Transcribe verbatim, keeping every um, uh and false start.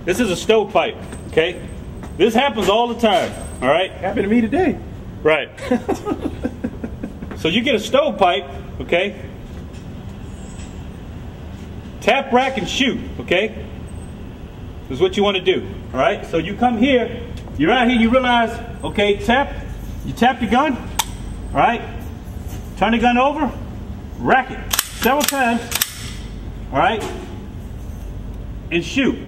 This is a stovepipe, okay? This happens all the time, all right? Happened to me today. Right. So you get a stovepipe, okay? Tap, rack, and shoot, okay? This is what you want to do, all right? So you come here, you're out here, you realize, okay, tap, you tap the gun, all right? Turn the gun over, rack it several times, all right? And shoot.